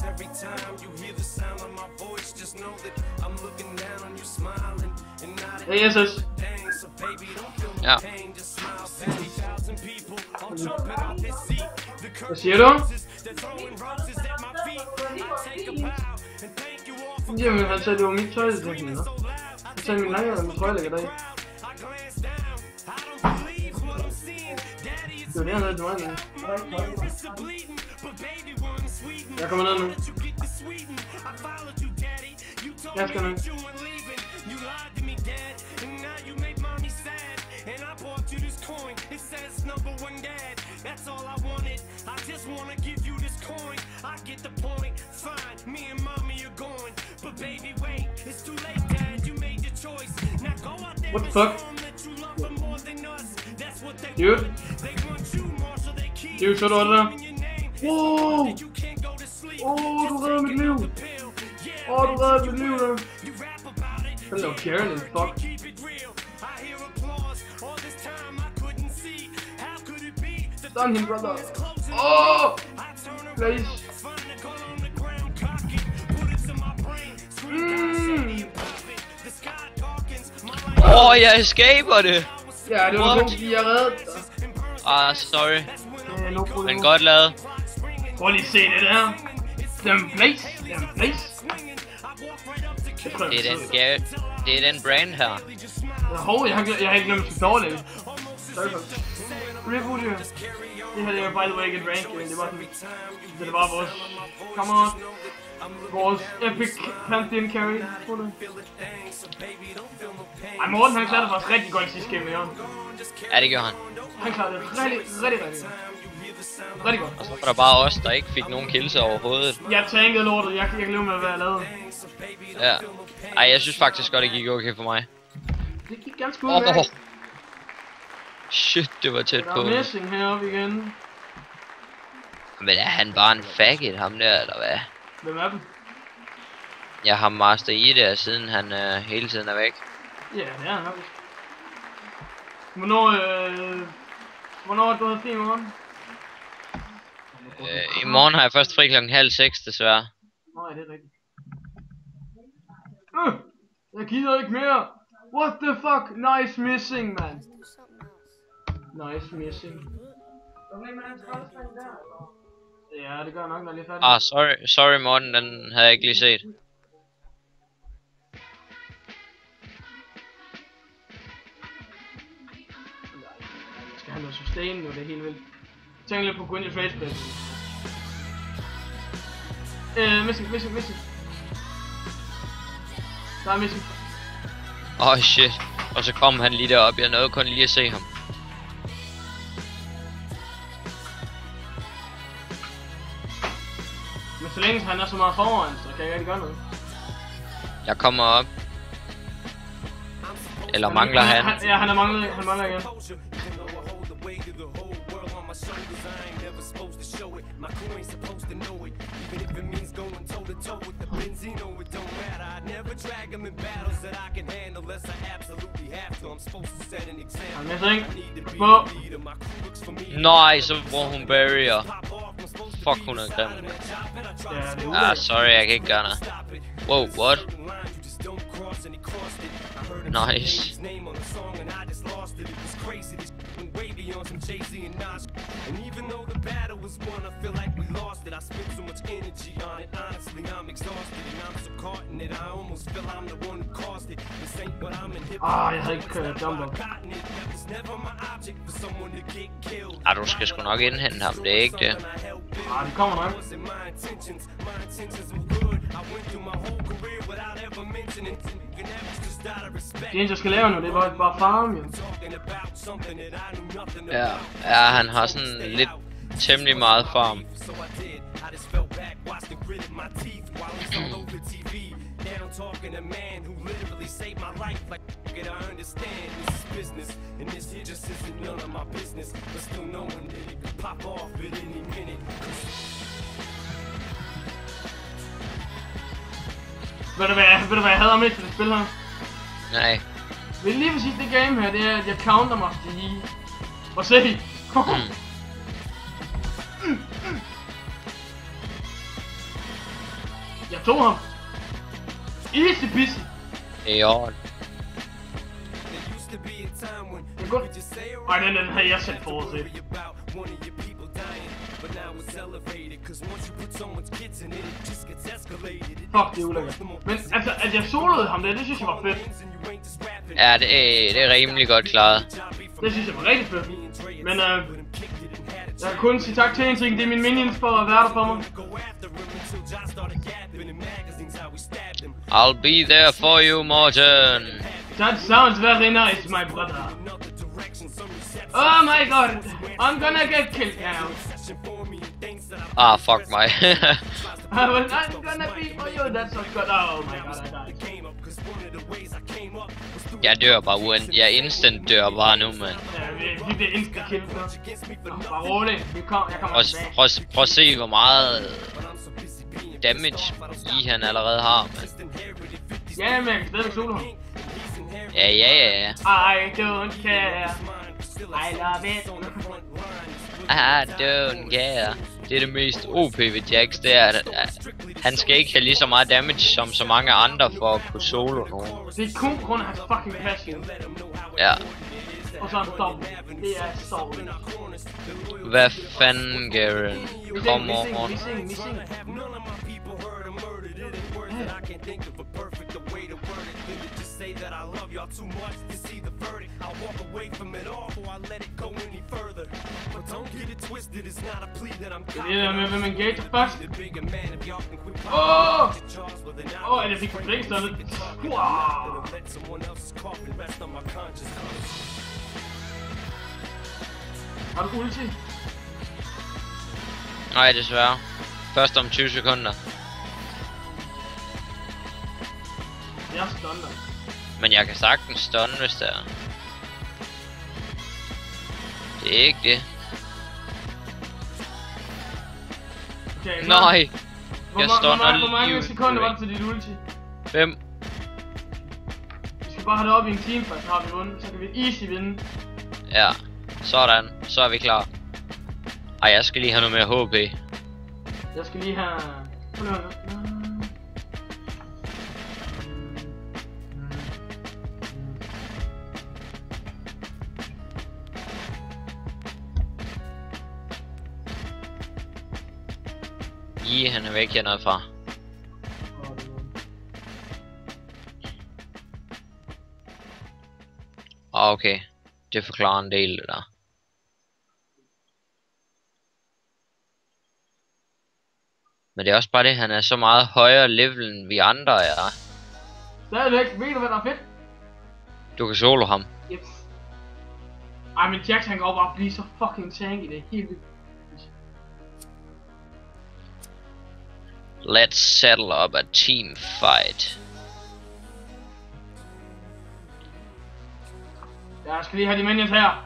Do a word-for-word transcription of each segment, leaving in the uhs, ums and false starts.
Hey, S S. Ja. Hvad siger du? Jamen, han sagde, det var mit tøj, det tænkte jeg. Han sagde, min lange, mit tøj ligger der. Det var det, han havde til mig, men. Jeg kommer ned nu. Jeg skal ned. What the fuck? Dude? Dude, så du det der? Wow! Åh, oh, du redder mit liv! Åh, oh, du redder mit liv der! Hold da kære, fuck! Stun him, brother! Oh! Please! Mm. Åh, oh, jeg escaper det! Ja, det var kun fordi jeg reddede dig. Ah, sorry. Ja, no problem. Men godt lavet. Prøv lige at se det der. Dem place, dem place. Det er den, ja, det er den brand her. Hov, jeg har, jeg har ikke glemt at dårligt. Sorry for Reboot her. Det her det var by the way ikke et rank, men det var sådan, det var vores kammerat. Vores epic Pantheon carry. Ej, Morten han klarede faktisk rigtig godt i sidste game, Jørgen. Ja, det gjorde han. Han klarede det rigtig, rigtig, rigtig rigtig godt. Og så var der bare os, der ikke fik nogen kills overhovedet. Jeg tankede lortet, jeg kan ikke leve med hvad jeg lavede. Ja. Ej, jeg synes faktisk godt, det gik okay for mig. Det gik ganske ud oh, med. oh. Shit, det var tæt på. Der er missing heroppe igen. Men er han bare en faggot, ham der, eller hvad? Hvem er dem? Jeg har master i det, siden han øh, hele tiden er væk. Ja, det er han nok. Hvornår, øh... Hvornår er du havde fri i morgen? Øh, I morgen har jeg først fri klokken halv seks, desværre. Nej, det er rigtigt. Øh, jeg gider ikke mere! What the fuck? Nice missing, man! Nice missing. Ja, det gør nok, når jeg lige færdig. Ah, sorry, sorry Morten, den havde jeg ikke lige set. Skal have noget sustain nu, det er helt vildt. Tænk lidt på Gwyneth Faceplate. Øh, missing, missing, missing. Der er missing. Åh oh, shit. Og så kom han lige derop, jeg nåede kun lige at se ham. Men så længe han er så meget foran, så kan jeg ikke gøre noget. Jeg kommer op. Eller mangler han? han ja, han er manglet, han mangler igen. Han misser ikke. På. Nej, så bruger hun barrier. Fuck, hun er grim. Ah, sorry, jeg kan ikke gøre noget. Wow, what? Nice. Ah, jeg havde ikke kørt jump up. Ah, du skal sgu nok indhente ham, det er ikke det. Ah, det kommer nok. Det eneste jeg skal lave nu, det var bare farm, jo. Ja, ja, han har sådan lidt temmelig meget farm. Ved du hvad, ved du hvad jeg hader mest til det spil her? Nej. Vil lige vil sige, det game her, det er, at jeg counter mig til i. Og se! Mm. Jeg tog ham. Easy peasy. Det er orden. Det er godt. Ej, den, den havde jeg selv forudset. Fuck, det er ulækkert. Men altså, at jeg soloede ham der, det synes jeg var fedt. Ja, det er, det er rimelig godt klaret. Det synes jeg var rigtig fedt. Men øh, jeg kan kun sige tak til en ting, det er min minions for at være der for mig. I'll be there for you, Morten. That sounds very nice, my brother. Oh my god, I'm gonna get killed now. Ah, fuck mig. I was not gonna be for you, that's so good. Oh my god, I died. Jeg dør bare uden. Jeg instant dør bare nu, mand. Ja, vi bliver instant kill nu. Bare rolig, vi kom, jeg kommer Prøv, tilbage. prøv, prøv at se, hvor meget damage I han allerede har, mand. Ja, men jeg kan stadigvæk solo ham. Ja, ja, ja, ja. I don't care. I love it. I don't care. Det er det mest O P ved Jax, det er, at han skal ikke have lige så meget damage som så mange andre for at kunne solo nogen. Det er kun grund af hans fucking passion. Ja. Og så en stop. Det er så vildt. Hvad fanden, Garen? Kom over. Vi synger, vi synger. Det er det der med, hvem man gager først. Åh! Åh, eller jeg fik for stedet. Wow! Har du ulti? Nej, desværre. Først om tyve sekunder. Jeg stunder. Men jeg kan sagtens stunne, hvis det er. Det er ikke det. Okay, Nej! Hvor, Jeg hvor, stunner hvor, hvor mange livet. sekunder var det til dit ulti? Fem. Vi skal bare have det op i en team, for så har vi vundet. Så kan vi easy vinde. Ja. Sådan. Så er vi klar. Ej, jeg skal lige have noget mere H P. Jeg skal lige have... Prøv lige at høre. I, han er væk hernede fra. Okay. Det forklarer en del, det der. Men det er også bare det, han er så meget højere level end vi andre er. Stadigvæk, ved du hvad der er fedt? Du kan solo ham. Yes. Ej, men Jax han går bare blive så fucking tanky, det er helt vildt. Let's settle up a team fight. Jeg skal lige have de minions her.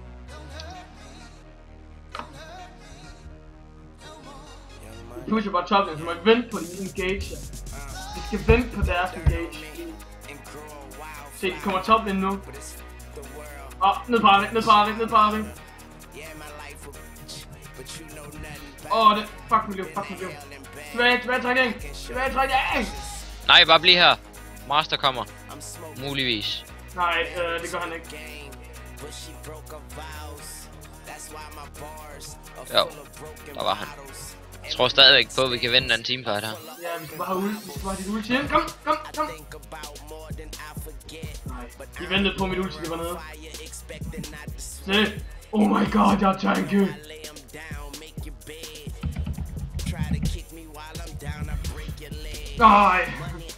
Vi pusher bare toppen, så må vi vente på de engage. Vi skal vente på deres engage. Se, de kommer toppen nu. Åh, oh, ned på Arving, ned på Arving, ned på Arving. Åh, oh, det... Fuck mit liv, fuck mit liv. Tilbage, tilbage, trækning. Tilbage, trækning. Nej, bare bliv her. Master kommer. Muligvis. Nej, øh, det gør han ikke. Jo, der var han. Jeg tror stadigvæk på, at vi kan vinde den teamfight her. Ja, vi skal bare have ult. Vi skal bare have dit ulti ind. Kom, kom, kom. Nej, de ventede på mit ulti, det var nede. Se. Oh my god, jeg er tanky. Nej.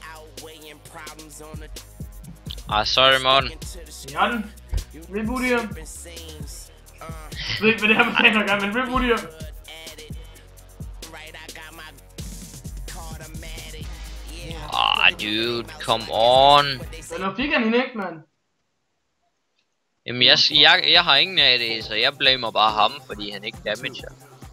Ah, sorry, Morten. Ja, den. Reboot her. Jeg ved ikke, hvad det her mekaner gør, men reboot her. Ah, dude, come on. Men nu fik han hende ikke, mand. Jamen, jeg, jeg, jeg har ingen af det, så jeg blamer bare ham, fordi han ikke damager.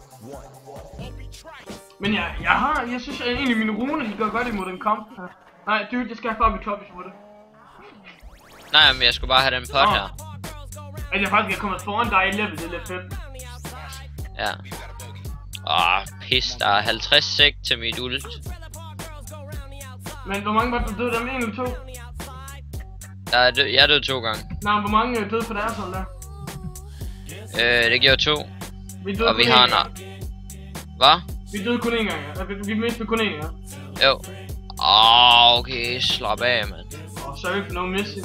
Men jeg, jeg har, jeg synes at egentlig mine runer, de gør godt imod den kamp her. Nej, dude, jeg skal have op i top, hvis det. Nej, men jeg skulle bare have den pot oh. her. At jeg faktisk er kommet foran dig i level, det er lidt fedt. Ja. Åh, pis, der er halvtreds sek til mit ult. Men hvor mange var du døde? Dem en eller to? Jeg er død, jeg er død to gange. Nej, hvor mange øh, døde på deres hold der? Øh, det gjorde to. Vi døde Og vi kun har én en... gang. Hvad? Vi døde kun én gang, ja. Vi, vi mistede kun én gang. Jo. Åh, oh, okay, slap af, mand. Åh, oh, sorry for no missing.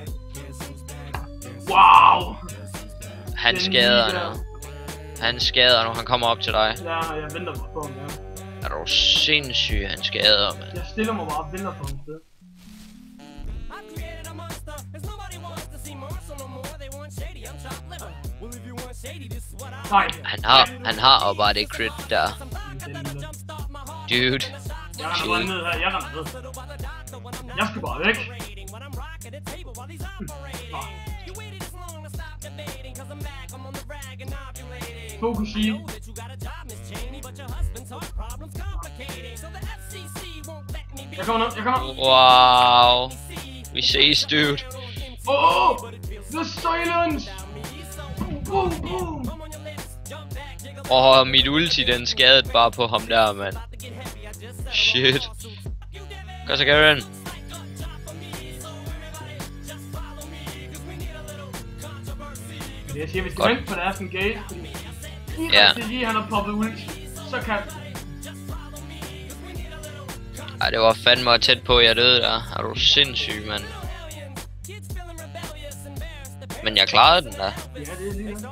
Wow! Han Den skader lige der. nu. Han skader nu, han kommer op til dig. Ja, jeg venter bare på ham, ja. Er du sindssyg, han skader, mand. Jeg stiller mig bare og venter på ham sted. Nej. Han har, han har og bare det crit der. Dude. Jeg render bare ned her, jeg render ned. Jeg skal bare væk. Fokus i. Jeg kommer ned, jeg kommer. Wow. Vi ses, dude. Oh, the silence. Boom, boom. Åh, oh, mit ulti, den skadede bare på ham der, mand. Shit. Gør så, Garen. Det jeg siger, vi skal vente på deres engage, fordi lige Ja. rigtig lige han har poppet ulti, så kan... Ej, det var fandme tæt på, jeg døde der. Er du sindssyg, mand. Men jeg klarede den da. Ja, det er lige det.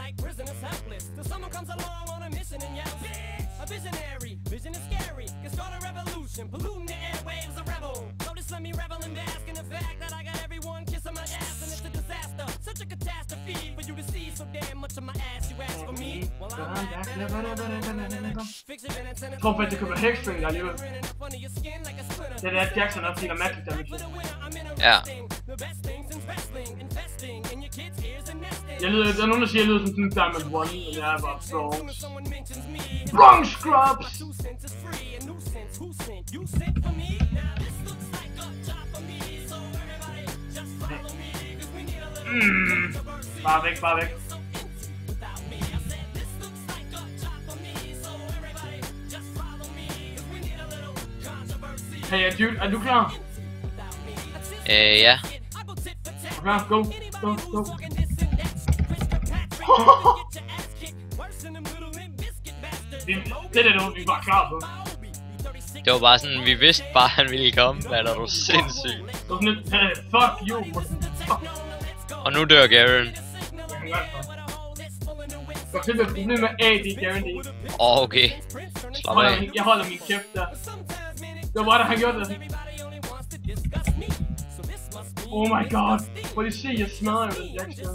Jeg tror faktisk, det kunne være Hexstring der alligevel. Det er Jackson også, der magic damage. Ja. Jeg lyder, der er nogen, der siger, at jeg lyder som sådan en Diamond One, men jeg er bare Bronx. Bronx Scrubs! Mm. Bare væk, bare væk. Hey, er du, er du klar? Øh, ja. Er klar? Go, go, go. vi, det er det, vi var klar på. Det var bare sådan, vi vidste bare, at han ville komme. Hvad er du sindssyg? Det var sådan lidt, hey, fuck you. Fuck. Og nu dør Garen. Jeg kan godt for. Der er simpelthen et problem med A D, guaranteed. Åh, oh, okay. Slap Jeg af. holder, jeg holder min kæft der. Det var bare der, han gjorde det. Oh my god. Prøv lige se, jeg smadrer jo den Jackson.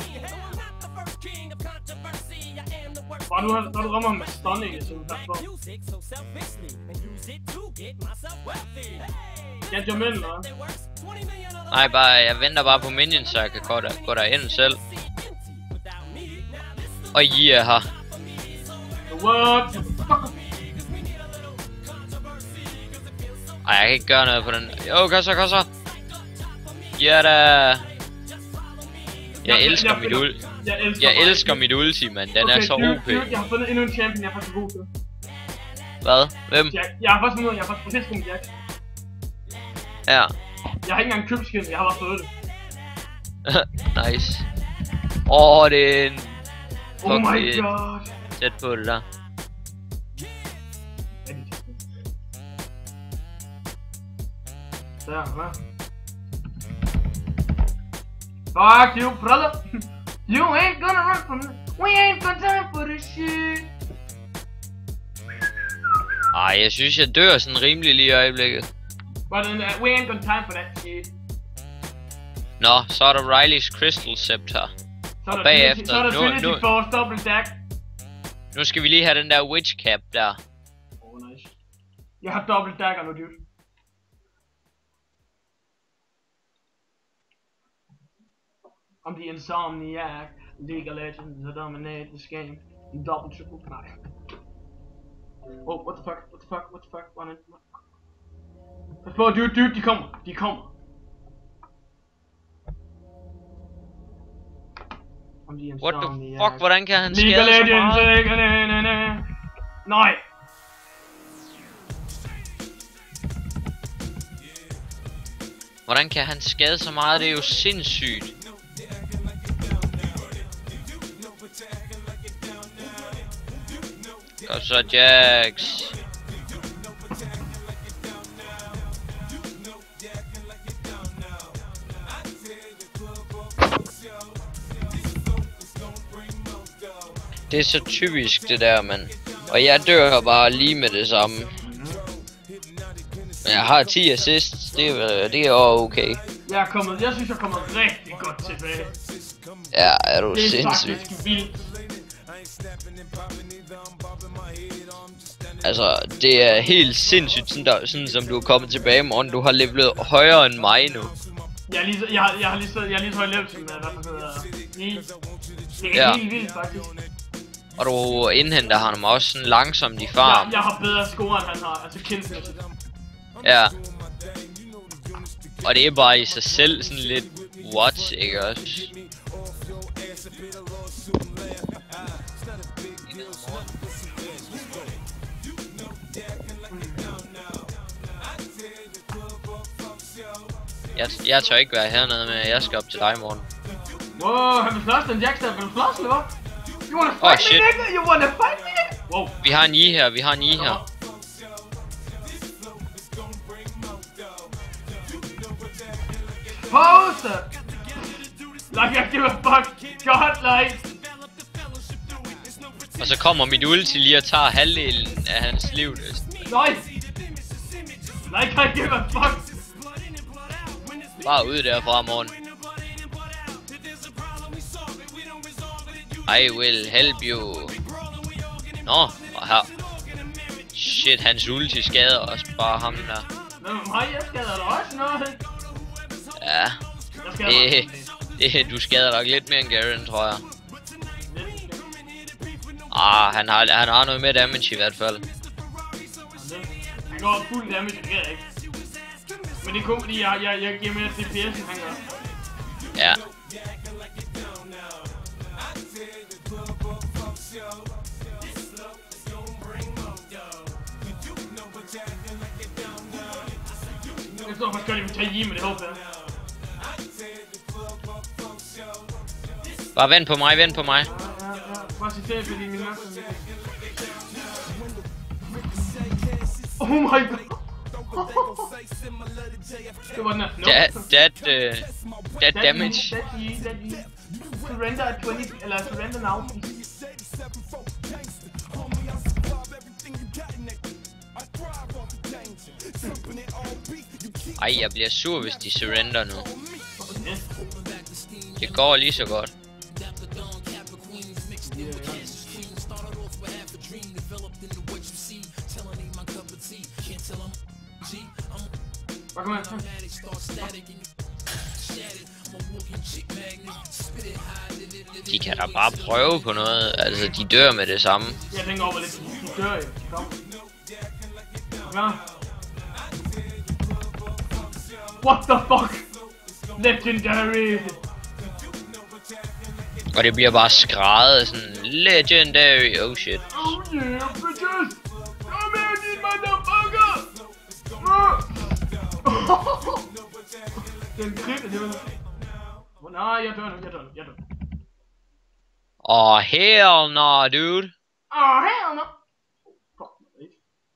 Bare nu har du rammer ham med stunning, så du tager på. Skal jeg jump ind, eller? Nej, bare, jeg venter bare på minions, så jeg kan gå, der, gå derind selv. Og I er her. What? Ej, jeg kan ikke gøre noget på den. Jo, kom så, kom så. Ja da. Jeg elsker mit ulti. Jeg elsker, Jeg elsker mit ulti, mand. Den okay, er så dude, O P. dude, jeg har fundet endnu en champion, jeg er faktisk god til. Hvad? Hvem? Jeg, jeg har faktisk fundet, jeg har faktisk fundet Jack. Ja. Jeg har ikke engang købt skin, jeg har bare fået det. Nice. Åh, oh, det er en... Oh my det er god. tæt på det der. Der, hva'? Fuck you, brother! You ain't gonna run from me. We ain't got time for this shit. Ej, jeg synes, jeg dør sådan rimelig lige i øjeblikket. But uh, we ain't got time for that shit. Nå, så er der Riley's Crystal Scepter. Så Og er der bagefter, Trinity- så er der nu- Trinity nu- Force double stack. Nu skal vi lige have den der Witch Cap der. Oh, nice. Jeg har double dagger nu, dude. I'm the Insomniac. League of Legends that dominate this game. Double triple nej. Oh, what the fuck, what the fuck, what the fuck, one in. Pas på, dude, dude, de kommer, de kommer. I'm the What the Insomniac. fuck, hvordan kan han League of skade så Legends, meget? League of Legends. Nej. Hvordan kan han skade så meget? Det er jo sindssygt. Godt så, Jax. Det er så typisk det der, mand. Og jeg dør bare lige med det samme. Men jeg har ti assists, det er, det er også okay. Jeg er kommet, jeg synes jeg er kommet rigtig godt tilbage. Ja, er du det er sindssygt. faktisk vildt. Altså, det er helt sindssygt, sådan, der, sådan som du er kommet tilbage, morgen. Du har levelet højere end mig nu. Jeg har lige så, jeg, jeg har lige så, jeg har lige så højt level som hvad der hedder lige. Det er Ja. helt vildt faktisk. Og du indhenter ham også sådan langsomt i farm. Jeg, jeg har bedre score end han har, altså kildsmæssigt. Ja. Og det er bare i sig selv sådan lidt what, ikke også? Jeg, jeg tør ikke være hernede med, jeg skal op til dig i morgen. Wow, han vil slås den Jax der, vil du slås eller hvad? You wanna Oh, fight me, shit. nigga? You wanna fight me, nigga? Wow. Vi har en I her, vi har en I her. Pause! Like I give a fuck. God, like. Og så kommer mit ulti lige og tager halvdelen af hans liv. Nice. Like I give a fuck. Bare ud derfra, morgen. I will help you. Nå, og her. Shit, hans ulti skader også bare ham der. Men mig, jeg skader da også noget. Ja. Jeg skader Det, det, du skader nok lidt mere end Garen, tror jeg. Ah, han har, han har noget mere damage i hvert fald. Han går fuld damage, det kan jeg ikke. Men det er kun fordi, jeg, jeg, jeg giver mere D P S, end han gør. Ja. Jeg står faktisk godt, at vi tager hjem med det håb her. Bare vent på mig, vent på mig. Ja, ja, ja. Bare sig til, fordi min mørk er oh my god. Det var den her. No. That, that, uh, that damage. That ye, that ye. Surrender at tyve, eller surrender now. Ej, jeg bliver sur, hvis de surrender nu. Det går lige så godt. Hvad kommer jeg? De kan da bare prøve på noget. Altså, de dør med det samme. Jeg tænker over lidt. De dør jo. Kom. Ja. What the fuck? Legendary! Og det bliver bare skrædet sådan legendary. Oh shit. Oh yeah, bitches! Come here, you motherfucker! Den kridt, det var... Nej, jeg dør nu, jeg dør nu, jeg dør nu. Oh hell no, dude. Oh, hell no! Fuck, mate.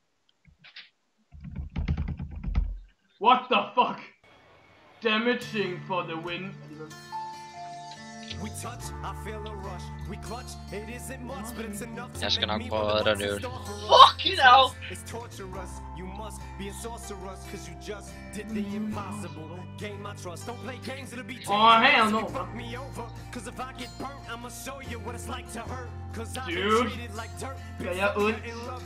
What the fuck? Damaging for the win. Jeg skal nok prøve at redde dig, dude. Fucking hell! Oh hell no! Dude! Gør jeg ondt?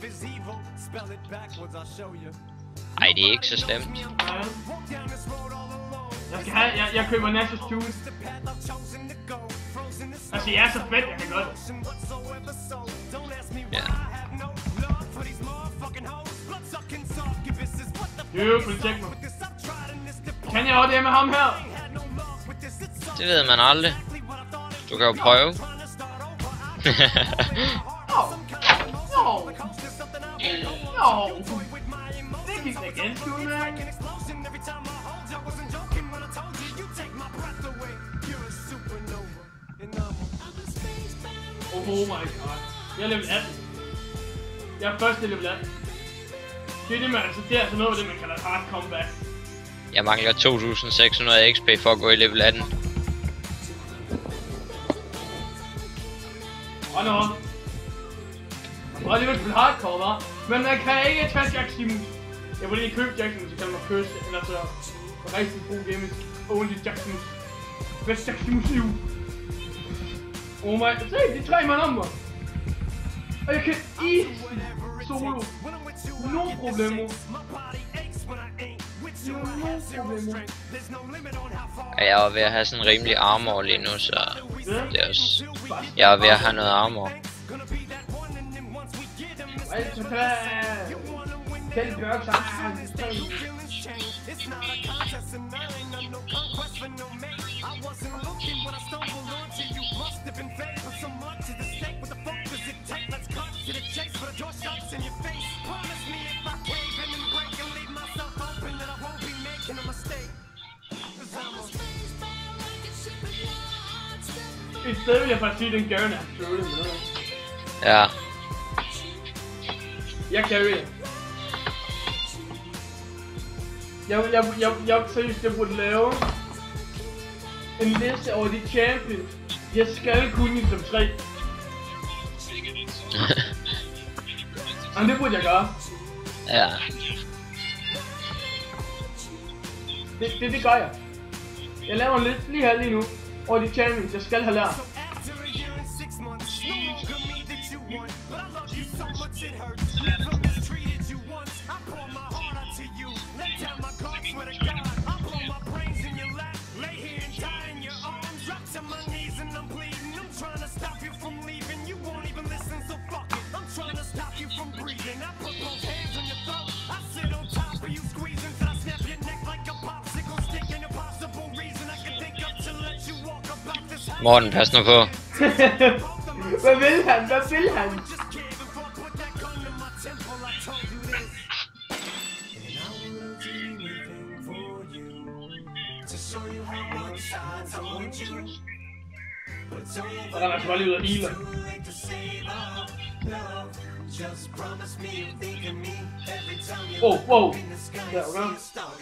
Ej, det er ikke så slemt. Nej. Jeg skal have, jeg, jeg køber Nash's Juice. Altså, jeg er så fedt, jeg kan godt. Ja. Dude, protect mig. Kan jeg også det med ham her? Det ved man aldrig. Du kan jo prøve. No. No. No. Det gik da ganske udmærket. Oh my god. Jeg er level atten. Jeg er først i level atten. Det er det, man, altså, det er altså noget af det, man kalder et hard comeback. Jeg mangler to tusind seks hundrede X P for at gå i level atten. Og nå. Og alligevel spille hardcore, hva'? Men man kan ikke tage Jack Simus. Jeg vil lige købe Jack Simus, så kan man købe, eller så rigtig god game. Only Jack Simus. Best Jack Simus liv. Oh my, se, de tre mand om mig. Og jeg kan easy solo. No problemo. No problemo. Og jeg er ved at have sådan en rimelig armor lige nu, så det er også... Jeg er ved at have noget armor. Ej, så kan Kjeld Bjørk sammen. I stedet vil jeg faktisk sige, den Garen er trolling, eller hvad? Ja. Jeg carrier. Jeg, jeg, jeg, jeg, seriøst, jeg burde lave en liste over de champions, jeg skal kunne i top tre. Men det burde jeg gøre. Ja. Det, det, det gør jeg. Jeg laver en liste lige her lige nu over de champions, jeg skal have lært. Morten, pas nu på. Hvad vil han? Hvad vil han? Og der er altså bare lige ud af healer. Oh, wow. Der, okay.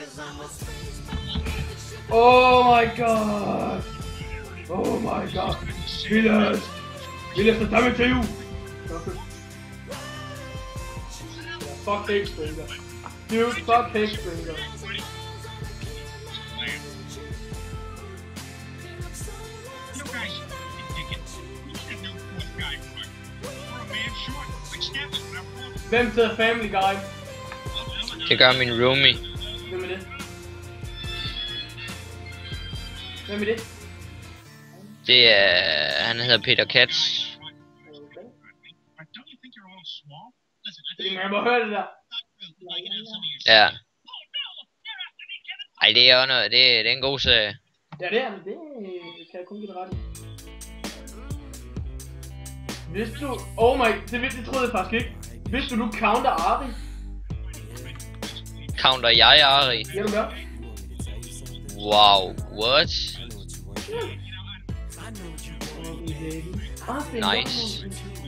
Oh my god. Oh my god. Vilas. Vilas, the damage to you. Fuck Hexbringer. Dude, fuck Hexbringer. Hvem sidder Family Guy? Det gør min roomie. Hvem er det? Hvem er det? Det er... han hedder Peter Katz. Okay. Jeg må høre det der. Ja. Ej, det er jo noget, det, det er en god serie. Ja, det er det. Kan jeg kun give det ret i. Hvis du... Oh my... Det, det troede jeg faktisk ikke. Hvis du nu counter Ari. Counter jeg Ari? Ja, du gør. Wow, what? Nice.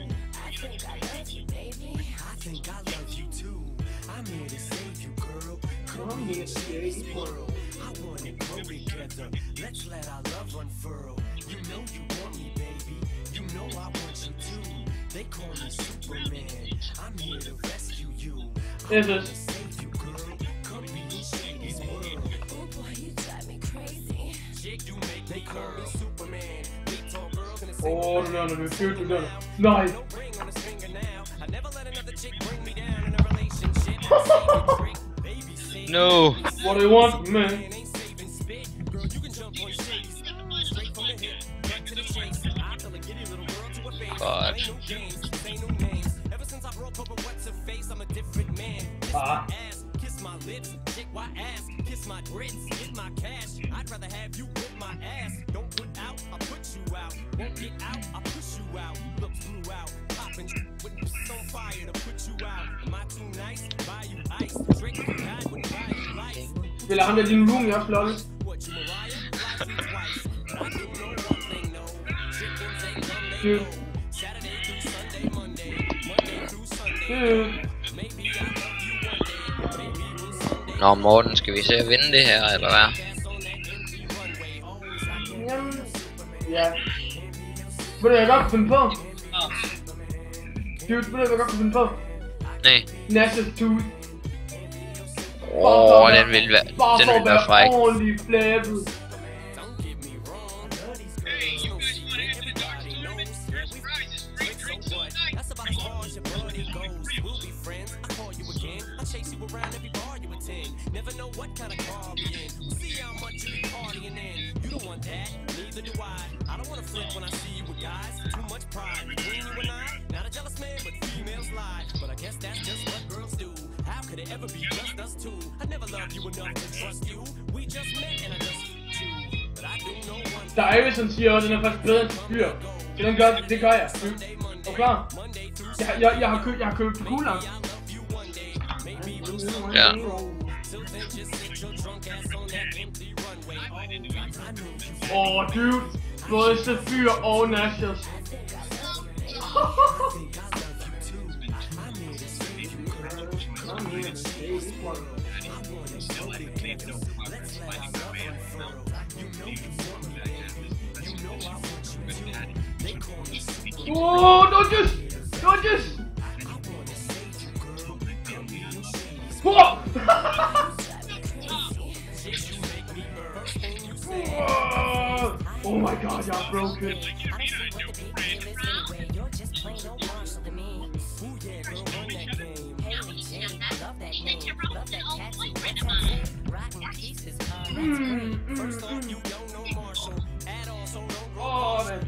Yes, yes. Oh, no, no, no, shoot, no, no. Nice. No. What do you want, man? God. Ah. Spiller ham der din room, jeg også flot. Dude. Dude. Nå, Morten, skal vi se at vinde det her, eller hvad? Jamen, ja. Ved du, hvad jeg godt kunne finde på? Dude, ved du, hvad jeg godt kunne finde på? Nej. Nashes Tooth. Åh, oh, den vil være, den vil være fræk. Bare for at være ordentligt flabet. Der er Iverson siger også, at den er faktisk bedre end til fyr. Så den gør, det gør jeg. Er du klar? Jeg, jeg, jeg har købt, jeg har købt cooldown. Ja. Åh, oh, dude. Både Zephyr og Nashers. Oh, don't just, don't just. Whoa! Oh my God, y'all broke it. Mm, mm, mm. Oh, man.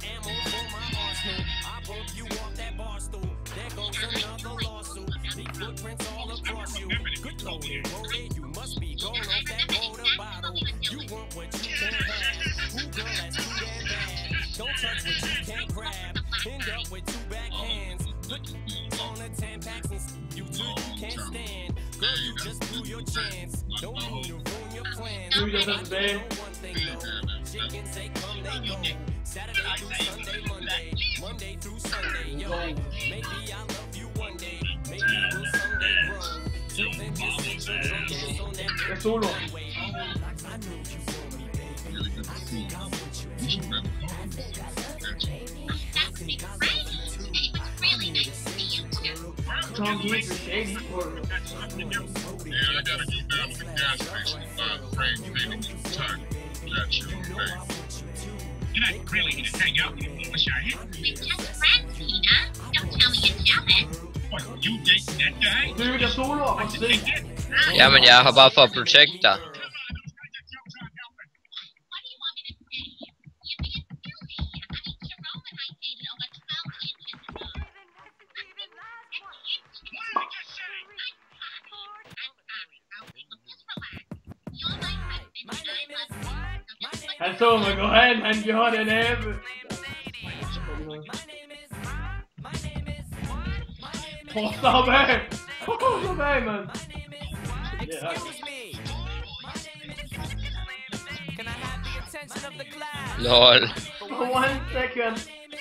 Dude, that's not bad. It's solo. Tom Hanks is shady for it. Yeah, I gotta go down to the gas station and buy a frame maybe time. That's your thing. You're not really gonna hang out with me, was I? We're just friends, Tina. Don't tell me you're jealous. What, you dating that guy? Dude, jeg solo og se. Jamen, jeg har bare for at protect dig. Han så mig gå hen, han gjorde det næppe. Prøv at stoppe af. Prøv at stoppe af, mand. Lol. One second.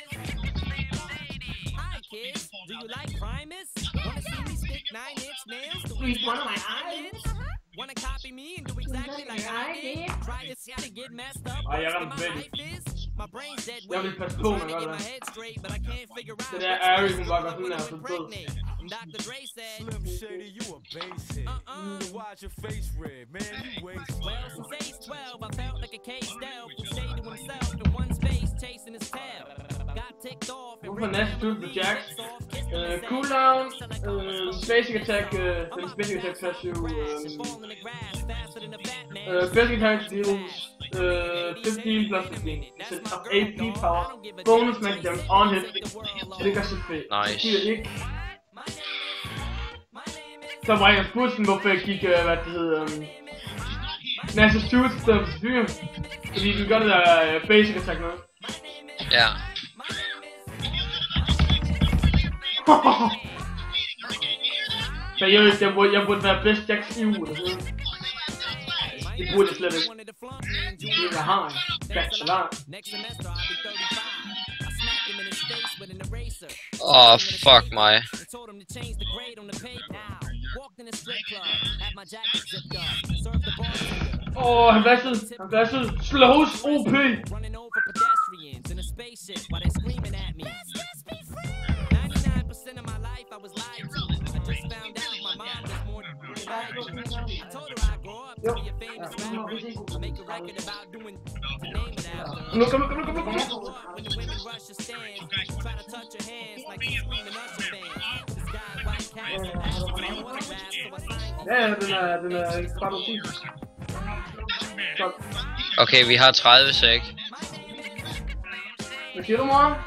Do you like Primus? Wanna see me stick nine inch nails to Each one of my eyes. Wanna copy me and do exactly like I did? Try to see to get messed up. Ej, jeg er My ramt væk. life is my brain's dead Jeg vil weight. passe på I'm med, trying to hvad get der my head straight, but I can't figure out. Det der Aries, hun bare går sådan her, så død. Pregnant. And Doctor Dre said, Slim Shady, you a basehead. Uh-uh. So why's your face red, man? You waste. Well, since age twelve, I felt like a caged elf who stayed to himself in one space, chasing his tail. Got ticked off and Hvorfor Nash Dude på Jax? Uh, cooldown, uh, Spacing Attack, uh, den Spacing Attack passive, um, uh, Basic Attack deals uh, fifteen plus fifteen, så A P power, bonus magic damage on hit, så det gør så fedt. Nice. Det ikke. Så var jeg spurgte, hvorfor jeg gik, uh, hvad det hedder, um, Nash's Tooth i stedet for fyr, fordi du gør det der uh, Basic Attack noget. Ja. Seriøst, jeg burde, jeg burde være bedst Jax i uge, eller sådan. Det burde jeg slet ikke. Det er har en bachelor. Next semester I'll be thirty-five. I smack him in his face, but in the race Åh, oh, fuck mig. and told him to change the grade on the PayPal. Walked in a strip club, had my jacket zipped up, served the bartender. Åh, oh, han flashede. Han flashede. Slows O P. Running over pedestrians in a spaceship while they're screaming at me. ninety-nine percent of my life I was lied to. I just found out my mom was more than I told her I'd grow up to be a famous rapper. Make a record about doing the name it after. Kom nu, kom nu, kom nu, kom nu, kom nu. When the women rush the stands, try to touch her hands like they're screaming Usher fans. This guy white cat, but I want to rap, so I signed Ja, ja, den er, den er kvart over ti. Godt. Okay, vi har tredive sæk. Hvad siger du, mor?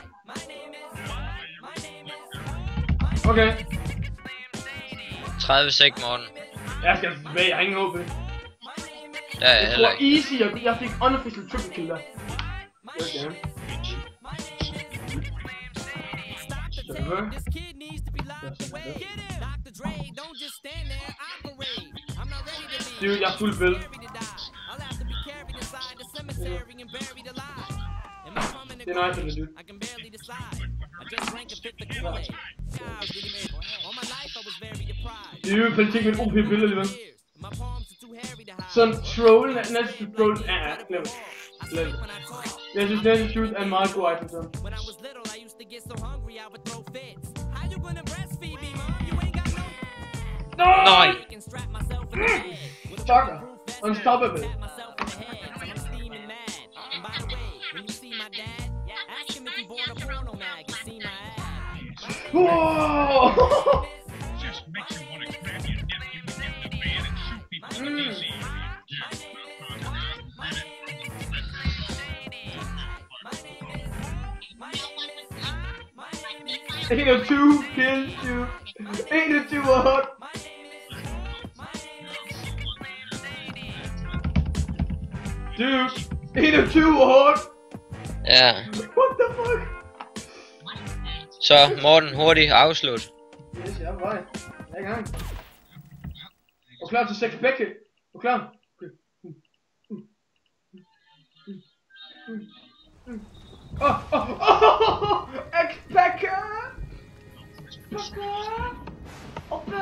Okay. tredive sæk, Morten. Jeg skal altså tilbage, jeg har ingen håb. Det er jeg Jeg heller tror ikke. easy, jeg, jeg fik unofficial triple kill der. Okay. This kid needs to be locked away. Doctor Dre, don't just stand there, operate. I'm not ready to leave. Dude, jeg er fuld bill. I'll have to be carried inside the cemetery and buried alive. And my mom in the Det er nice, grave, dude. I can barely decide. I just drank a fifth of Kool-Aid. All my life I was very deprived. Dude, kvalitet med et O P-billede alligevel. My palms are too hairy to hide. Sådan troll, næste troll, ja, ja, glem det. Glem det. Jeg synes, næste shoot er en meget god item, sådan. When I was little, I used to get so hungry I would throw fits. How you gonna breastfeed me, mom? You ain't got no. Nej. I can strap myself in the head. With a Tucker, bulletproof vest, unstoppable. pat myself in the head. I'm steaming mad. And by the way, when you see my dad, ask him if he bought a porno mag and see my ass. Whoa! Just makes you want to grab your nephew, get in the bed, and shoot people with Mm. easy. eighty-two kills, dude. eighty-two er hot. Dude, eighty-two er hot. Ja. What the fuck? Så, Morten, hurtigt afslut. Yes, jeg er på vej. Jeg er i gang. Er du klar til seks bække? Er du klar? Åh, åh, åh! X-Packer! Packer! Oppe!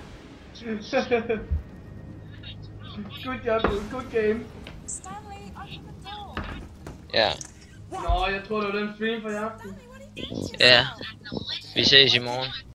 Good job, dude. Good game. Stanley, open the door. Ja. Nå, jeg tror det var den stream for i aften. Ja. Vi ses i morgen.